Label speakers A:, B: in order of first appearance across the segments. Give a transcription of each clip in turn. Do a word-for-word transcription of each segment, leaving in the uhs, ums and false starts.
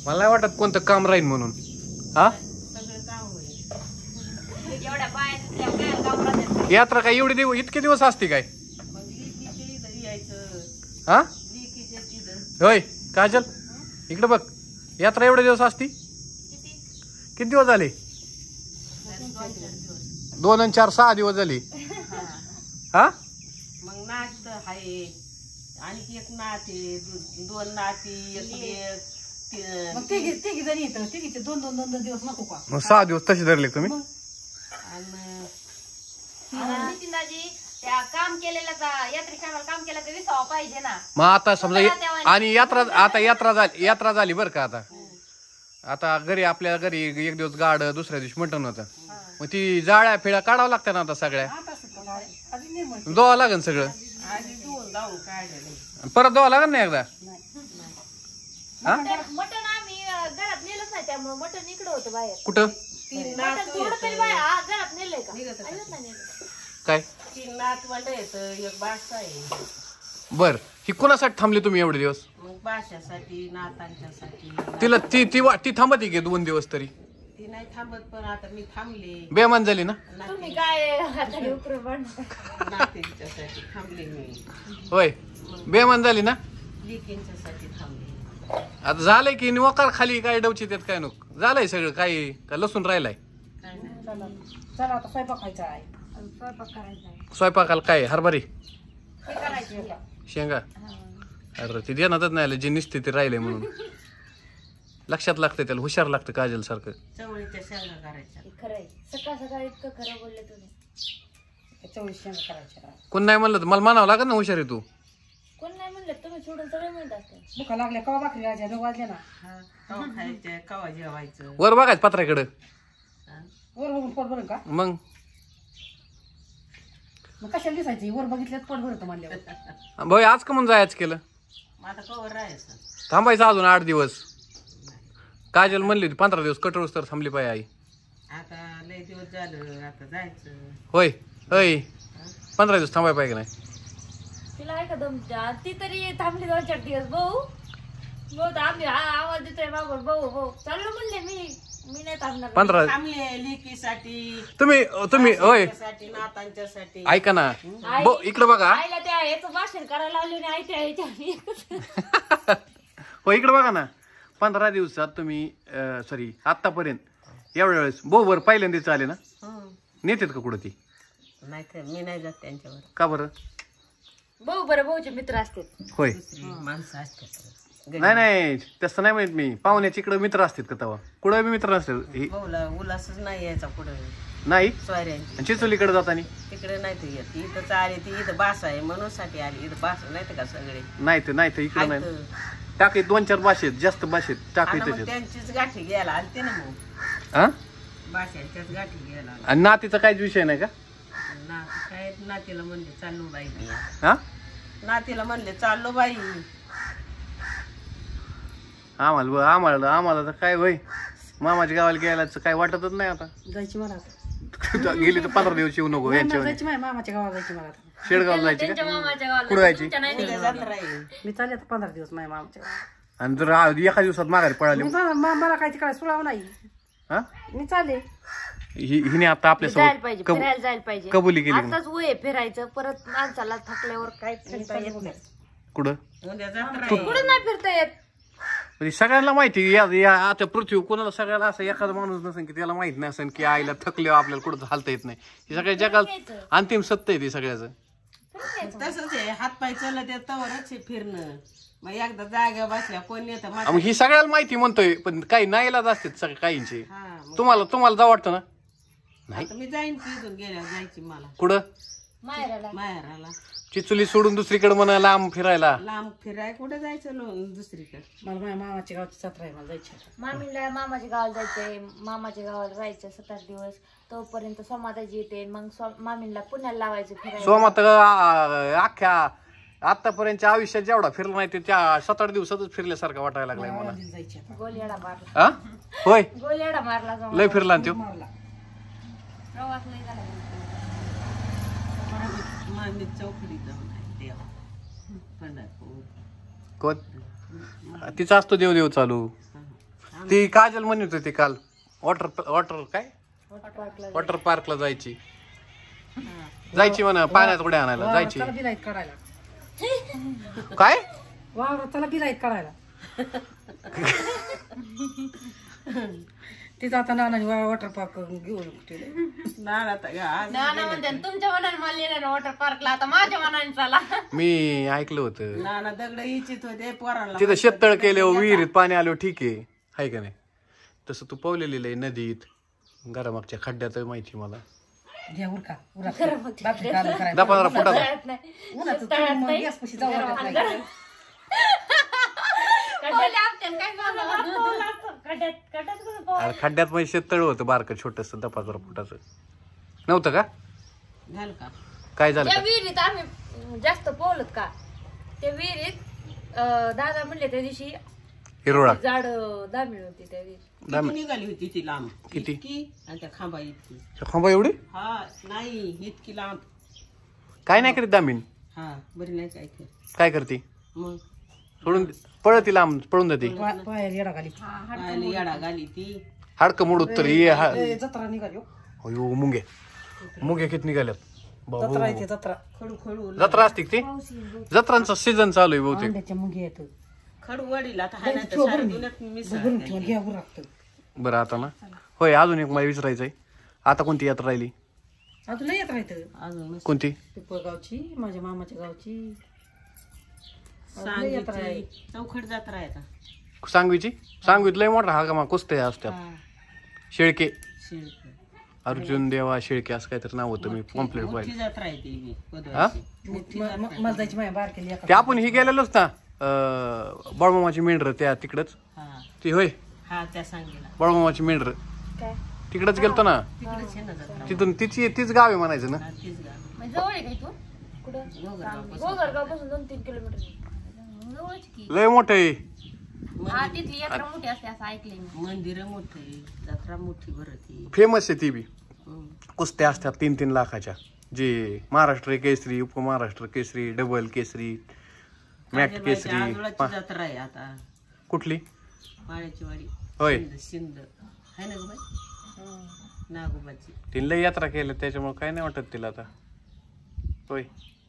A: मला नाही वाटत कोणतं काम राहील म्हणून. हा यात्रा काय एवढे दिवस इतके दिवस असते काय? हा होय काजल इकडे बघ, यात्रा एवढे दिवस असती? किती दिवस झाले? दोन आणि चार सहा दिवस झाले. हा
B: मग नाच आहे आणि एक नाते दोन नाती एक
C: तिघी तिघी जणी येतं तिघीचे दोन दोन दोन दोन दिवस नको का?
A: मग सहा दिवस तसे धरले तुम्ही?
D: नितीनदाजी त्या काम केलेल्या यात्रेच्या काम केल्याचं विसावा पाहिजे ना.
A: मग आता समजा आणि यात्रा आता यात्रा झाली यात्रा झाली बरं का. आता आता घरी आपल्या घरी एक दिवस गाड दुसऱ्या दिवस मटण होतं. मग ती जाळ्या फिळ्या काढावं लागतं ना आता सगळ्या धुवा लागेल सगळं परत धुवा लागेल ना एकदा.
D: मटण आम्ही घरात नेलंच नाही त्यामुळे मटण इकडं होतं बाहेर.
A: कुठं
D: थोडं तरी घरात नेलंय का?
A: काय
B: तीन नातवंड येत एक बासा आहे.
A: बर ही कोणासाठी थांबली तुम्ही एवढे दिवस?
B: मग बाशासाठी नातांच्यासाठी.
A: तिला ती ती ती थांबती की दोन दिवस तरी?
B: ती नाही थांबत पण आता मी थांबले.
A: बेमान झाली ना
D: तुम्ही काय
B: नातींच्यासाठी थांबले मी.
A: होय बेमान झाली ना.
B: लेकींच्यासाठी थांबले.
A: आता झालंय की वकार खाली काय डवची त्यात काय नको झालंय सगळं काय का लसूण राहिलाय?
C: चला आता स्वयंपाक खायचा आहे.
D: स्वयंपाक करायचा आहे.
A: स्वयंपाकाला काय हरभरी
D: हे करायचं
A: शेंगा? अरे ती देणारच नाही जे निसते ते राहिले म्हणून. लक्षात लागतं त्याला हुशार लागतं काजल सारखं.
B: चवळीच्या शेंगा करायच्या.
D: खरंय सकाळ सकाळ इतकं खरं बोलले तुम्ही.
C: चवळीच्या शेंगा करायच्या.
A: कोण नाही म्हणलं तर मला मानावं लागत ना हुशार आहे तू.
D: कोण नाही म्हणलं तुम्ही सोडून सगळे म्हणत असते.
C: भुका लागल्या कवा भाकरी राजा नऊ वाजले ना.
B: कवा खायच्या कवा जेवायचं.
A: वर बघायचं पत्र्याकडं
C: वर बघून पोट भरून का?
A: मग
C: मग कशाला दिसायची वर बघितल्यात पोट भरत म्हणल्यावर.
A: भाई आज का म्हणून जायचं केलं?
B: आता कवर राहायचं
A: थांबायचं अजून आठ दिवस. काजल म्हणली होती पंधरा दिवस कटोळूस तर थांबली पाहिजे आई.
B: आता लय दिवस झालं आता जायचं.
A: होय होय पंधरा दिवस थांबाय पाहिजे नाही.
D: तिला आहे का दम? ती तरी थांबली दोन चार दिवस. भाऊ भाऊ आम्ही आवाज देतोय बाबा भाऊ भाऊ चाललो म्हणले मी मी नाही थांबणार.
A: पंधरा
B: थांबले लेकीसाठी
A: तुम्ही तुम्ही होय
B: नातांच्यासाठी.
A: ऐका ना इकडे बघा.
D: आईला त्या याचं भाषण करायला लावले आणि आई त्या याच्या
A: हो इकडे बघा ना. पंधरा दिवसात तुम्ही सॉरी आतापर्यंत एवढ्या वेळेस बोबर पहिल्यांदाच आले ना. नेतेत का कुठं ती?
B: नाही तर मी नाही जात त्यांच्यावर.
A: का बरं?
D: भाऊ बरं भाऊचे मित्र असतात.
A: होय
B: माणसं असतात.
A: नाही नाही तसं नाही माहित मी. पाहुण्याच्या इकडे मित्र असतात का तेव्हा? कुठं बी मित्र नसतात.
B: भाऊला उल्हासच नाही यायचा पुढे
A: नाही
B: स्वाऱ्यांची.
A: चिचोलीकडे जातानी
B: तिकडे नाही तर येत. इथंच आली ती इथं बास आहे म्हणून साठी आली. इथं बास नाही का सगळे
A: नाही तर नाही तर इकडे नाही टाकी दोन चार भाषेत जास्त भाषेत टाकी
B: त्यांचीच गाठी घ्यायला आलते ना मग.
A: हा
B: भाषांच्याच गाठी घ्यायला आला.
A: आणि नातीचा काहीच विषय नाही का?
B: नाती काय नातीला म्हणले चाललो बाई मी.
A: हा
B: नातीला म्हणले चाललो बाई.
A: आम्हाला आम्हाला आम्हाला तर काय वय मामाच्या गावाला गेला काय वाटतच नाही. आता
C: जायची मला
A: गेली तर पंधरा दिवस येऊ नको यांच्या
C: जायची माझ्या मामाच्या गावाला जायची मला.
A: शेडगाव जायची का? कुठं जायची?
C: मी चालले आता पंधरा दिवस माझ्या मामाच्या गावाला.
A: आणि जर एका दिवसात माघारी पळाली
C: मला काय तिकडे सुळाव नाही.
A: हा
C: मी चालले.
A: हिने आता
D: जायला पाहिजे फिरायला जायला पाहिजे.
A: कबुली केली.
D: आताच वय फिरायचं परत माणसाला थकल्यावर काय फिरता येत नाही.
A: कुठं
D: कुठं नाही फिरता येत.
A: म्हणजे सगळ्यांना माहिती या आता पृथ्वी कोणाला सगळ्याला असं एखादा माणूस नसेल की त्याला माहित नाही असेल की आईला थकल्यावर आपल्याला कुठं हालता येत नाही. हे सगळ्या जगात अंतिम सत्य आहे ते सगळ्याचं.
B: तसंच आहे. हात पाय चालत येतावरच फिरणं. मग एकदा जागा बसल्या कोण येतं.
A: मग ही सगळ्याला माहिती म्हणतोय पण काही नाईलाज असतात सगळ्या काहींचे. तुम्हाला तुम्हाला जाऊ वाटतं ना? नाही
B: मी जाईन तिथून गेल्यावर जायची मला.
A: कुठं?
D: माहेराला.
B: माहेराला.
A: चिचुली सोडून दुसरीकडे म्हणा लांब फिरायला.
B: लांब फिराय कुठे जायचं दुसरीकडे?
C: मला माझ्या मामाच्या गावची जत्रा आहे. मला जायची.
D: मामीला मामाच्या गावाला जायचंय. मामाच्या गावाला राहायचं सात आठ दिवस. तोपर्यंत सोमाताजी येते. मग मामीला पुण्याला लावायचं फिरायला.
A: सोमात अख्ख्या आतापर्यंतच्या आयुष्यात जेवढा फिरला नाही ते त्या सात आठ दिवसातच फिरल्यासारखं वाटायला लागलाय मला.
D: गोलियाडा मारला.
A: हा होय
D: गोलियाडा मारला.
A: लय फिरला तो
D: प्रवास लय झाला.
B: मामी चौकडीत जाऊन आहे देवा पंढरपूर.
A: कोण तिचा असतो देव देव चालू. ती काजल म्हणत होती काल वॉटर वॉटर काय वॉटर पार्कला जायची जायची म्हणा पाण्यात उड्या आणायला जायची
C: चला बिलाईत काढायला
A: काय
C: वावर चला बिलाईत काढायला तिथं आता नानाने वॉटर पार्क घेऊन ठेवले
B: नाना तर गा-
D: नाना म्हणते तुमच्या मनाने मला येणार वॉटर पार्कला आता माझ्या मनाने चला
A: मी ऐकलं होतं
B: नाना दगड इच्छित होते पोरांना
A: तिथं शेततळ केले विहिरीत पाणी आलो ठीक आहे हाय का नाही तसं तू पावलेलं आहे नदीत घरामागच्या खड्ड्यात माहिती मला
C: घ्या उरका उरका बापरे काल करायला
A: दहा पंधरा फुटाचा
D: तळ्यात नाही.
C: उन्हाचं तळून मग गॅसपाशी जाऊ वाटत नाही.
D: खड्ड्यात आपल्याला काय सांगावं? खड्ड्यात खड्ड्यात कसं पोहायचं?
A: अरे खड्ड्यात म्हणजे शेततळ होतं बारकं छोटस दहा पंधरा फुटाचं नव्हतं का
B: झालं का
A: काय झालं
D: त्या
A: का?
D: विहिरीत आम्ही जास्त पोहलत का त्या विहिरीत अं, दादा म्हणले त्या दिवशी
A: हिरोळा
D: झाड दामिळ होती त्या दिवशी
B: किती निघाली होती ती लांब
A: किती?
B: इतकी आणि त्या खांबा इतकी
A: खांबा एवढी
B: हा नाही इतकी लांब
A: काय नाही करीत दामीन
B: हा बरी नाही काय कर
A: काय करते
B: मग
A: सोडून पळती लांब पळून जाते
C: पा- पायाला येडा घाली
B: पायाला येडा घाली ती
A: हाडकं मोडूत तर ये हा-
C: ए, जत्रा निघाली हो.
A: अयो मुंगे मुंगे किती निघाल्यात बाबू
C: जत्रा येते जत्रा
B: खडू खडू
A: जत्रा असते का ती जत्रांचा सीझन चालू आहे बहुतेक
C: अंड्याच्या मुंगी येत
B: खडू वडील आता हाय ना तर सारं दुन्यात मिसळ
C: भरून ठेवून घ्या उरकतं
A: बरं आता ना होय अजून एक मला विचारायचंय आता कोणती यात्रा राहिली
C: अजून येत राहतं
B: अजून मस्त
A: कोणती
C: पिंपळगावची माझ्या मामाच्या गावची अजून लय यात्रा आहे.
B: सांगीची चौखट जत्रा आहे आता
A: सांगवीची सांगवीत लय मोठा हा का कुस्त्या असतात शेळके
B: शिल्प
A: अर्जुन देवा शेळके असं काहीतरी नाव होतं मी कॉम्प्लेट
B: मोठी
A: पाहिजे
B: जत्रा आहे ती बी
A: हा?
B: बुधवारची.
C: म- म- मला जायची माझ्या बारकेली
A: ते आपण ही गेलेलोच ना अं, बाळमामाची मेंढर त्या तिकडच
B: हा
A: ती होय
B: हा त्या सांगेला
A: बाळमामाची मेंढर
D: काय
A: तिकडच गेलतो ना
B: तिकडेच आहे ना जत्रा
A: तिथून तिची तीच गाव आहे म्हणायचं ना
B: हा, तीच गाव
D: म्हणजे जवळ आहे का इथून कुठं
B: गोगरगावपासून.
D: गोगरगाव पासून दोन तीन किलोमीटर जवळच की
A: लय मोठं आहे
D: हा तिथली यात्रा मोठी असते असं ऐकलंय मी
B: मंदिर मोठे जत्रा मोठी भरती
A: फेमस आहे ती बी कुस्त्या असतात तीन तीन लाखाच्या जे महाराष्ट्र केसरी उपमहाराष्ट्र केसरी डबल केसरी मॅट केसरी
B: आजोळाची
A: पा-
B: जत्रा आहे आता
A: कुठली
B: माळ्याची वाडी
A: होय
B: शिंद शिंद आहे ना ग बाई नागोबाची
A: तिने लय यात्रा केल्या त्याच्यामुळे काय नाही वाटत तिला आता होय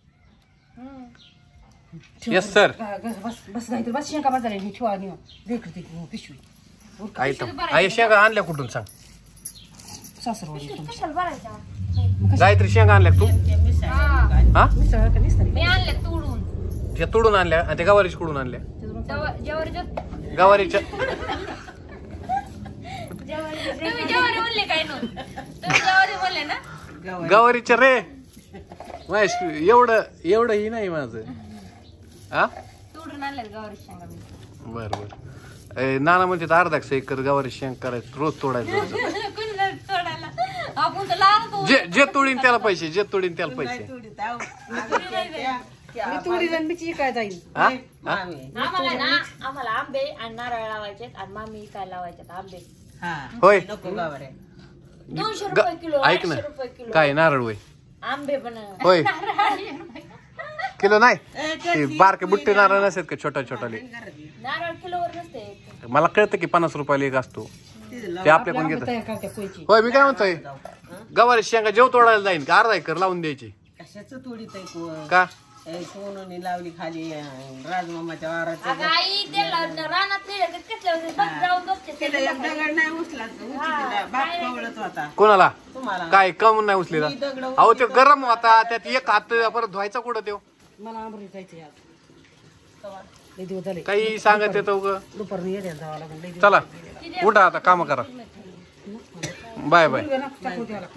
A: येस सर
C: ग- ग- बस बस काहीतरी बस शेंका बाजार आहे ठेवा नेऊन देखील ती पिशवी उरका.
A: आई तर आई शेंगा आणल्या कुठून सांग
C: सासरवाडी
D: कशाला भरायच्या
A: गायत्री शेंगा आणल्या का तू
B: ते मिसळ
A: हा
C: मिसळ का निसतरी
D: मी आणले तोडून
A: त्या तोडून आणल्या आणि त्या गवारीची कुडून आणल्या
D: जेवारीच्या
A: गवारीच्या
D: तुम्ही जेवारी म्हणले काय नो तुम्ही जेवारी म्हणले ना
B: गावात
A: गवारीच्या रे महेश एवढं एवढं ही नाही माझं हा
D: तोडून आणल्यात गवारी शेंगा मी
A: बर बर ए, नाना म्हणते अर्धा एकर गवारी शेंग करायचं रोज तोडायचं
D: कुणाला तोडायला आपण तर लहान होतो
A: जे जे तोडीन त्याला पैसे जे तोडीन त्याला पैसे
B: तुडीत आहो. आम्ही त्या- त्या-
C: मी तुडी जणबीची काय जाईल
A: हा
B: मामी.
D: आम्हाला ना आम्हाला आंबे आणि नारळ लावायचे आणि मामी काय लावायचे आंबे
B: हा
A: होय
B: नको गावर आहे
D: दोनशे रुपये किलो
A: ऐक ना
D: आठशे रुपये किलो
A: काय नारळ होय
D: आंबे पण
A: होय किलो नाही
B: ए,
A: ते बारके बुट्टे नारळ नसतात का छोटा छोटाले
B: घरातली.
D: नारळ किलोवर नसते
A: मला कळतं की पन्नास रुपयाला एक असतो
B: तिथं लाव.
A: ते आपल्या कोण घेत
C: तयार करते कोयची
A: होय मी काय म्हणतोय गवारी शेंगा जेव तोडायला जाईन का अर्धा एकर लावून द्यायची
B: कशाचं तुडीत आहे कोण
A: का
B: ए, सोनूने लावली खाली अं, राजमामाच्या वाराच्या
D: अगं आई त्याला रानात नेलं तर कसलं बस जाऊन बघते
B: तिला एक दगड नाही उचला उचली तिला बाप कवळत होता
A: कोणाला
B: तुम्हाला
A: काय कम नाही उचलेला
B: मी दगड
A: अहो ते गरम होता त्यात एक हात परत धुवायचा कुठं देव
C: मला आंबरी जायचं आज लय दिवस झाले
A: काही सांगत येतो उगं.
C: दुपारनं येड्याला जावं लागेल लय दिवस
A: चला उठा आता काम करा बाय बाय
C: झाले. टाकू द्यायला